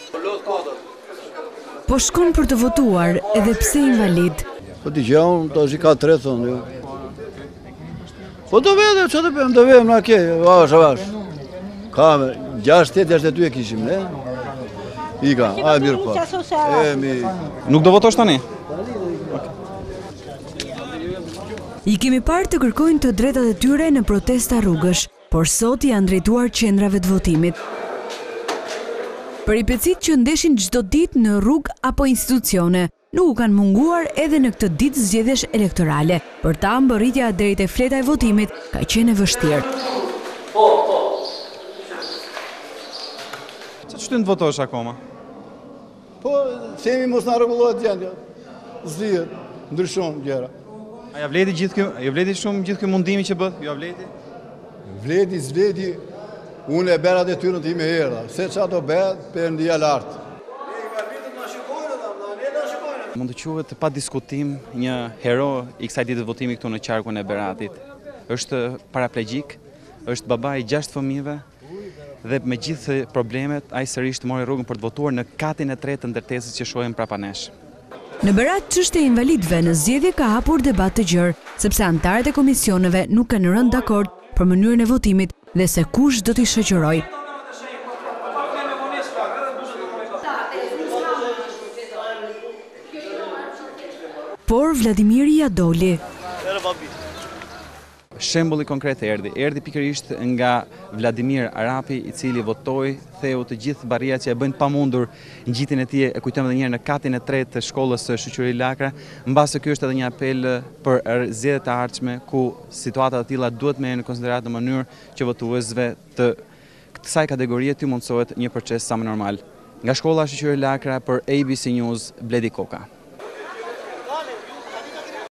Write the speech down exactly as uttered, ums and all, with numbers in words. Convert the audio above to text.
Po shkon për të votuar edhe pse invalid. Po t'i gjaun, të është i ka tre thonë, jo. Po të vede, që të pëmë, të vede, na ke, vash, vash. Ka me, gjasht tjetë, gjasht e ty e kishim, ne? I ka, a e mirë po. E mi... Nuk do votosh tani? I kemi parë të kërkojnë të drejtat e tyre në protesta rrugësh, por sot janë drejtuar qendrave të votimit. Peripecit që ndeshin çdo ditë në rrugë apo institucione, nuk u kanë munguar edhe në këtë ditë zgjedhjesh elektorale. Për ta mbërritja deri te fleta e votimit ka qenë e vështirë. Çfarë shtyn të votosh akoma? Po, themi mos na rregullohet gjendja. Zlihet, ndryshon gjëra. A ja vleti gjithë kjo, ja vleti shumë gjithë ky mundimi që bët? Ja vleti? Vleti, zvleti, unë e berat e tyrën të ime herda. Se qa do bet, për ndia lartë. Mund të quhet pa diskutim një hero i kësaj dite votimi këtu në qarkun e Beratit. Është paraplegjik, është baba i gjashtë fëmijëve dhe me gjithë problemet ai sërish të mori rrugën për të votuar në katin e tretë të ndërtesës që shohim prapa nesh. Në Berat, çështja e invalidëve në zgjedhje ka hapur debat të gjerë, sepse anëtarët e komisioneve nuk kanë rënë dakord për mënyrën e votimit dhe se kush do t'i shoqërojë. Por Vladimiri ja doli. Shembulli konkret erdhi, erdhi pikërisht nga Vladimir Arapi, i cili votoi, theu të gjithë barriat që e bëjnë pamundur ngjitjen e tij, e kujtojmë edhe një herë në katin e tretë të shkollës së Shoqëri Lakra, mbase ky është edhe një apel për zgjedhjet e ardhshme ku situata të tilla duhet merren në konsiderat në mënyrë që votuesve të kësaj kategorie të mundsohet një proces sa më normal. Nga shkolla Shoqëri Lakra për A B C News, Bledi Koka.